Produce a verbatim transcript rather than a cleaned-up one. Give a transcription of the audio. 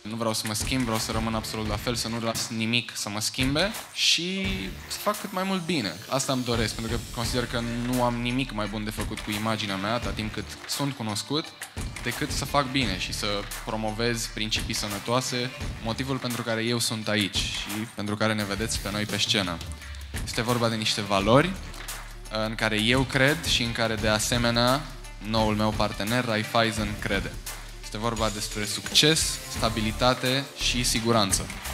Nu vreau să mă schimb, vreau să rămân absolut la fel, să nu las nimic să mă schimbe și să fac cât mai mult bine. Asta îmi doresc, pentru că consider că nu am nimic mai bun de făcut cu imaginea mea, atât timp cât sunt cunoscut, decât să fac bine și să promovez principii sănătoase, motivul pentru care eu sunt aici și pentru care ne vedeți pe noi pe scenă. Este vorba de niște valori în care eu cred și în care, de asemenea, noul meu partener, Raiffeisen, crede. Este vorba despre succes, stabilitate și siguranță.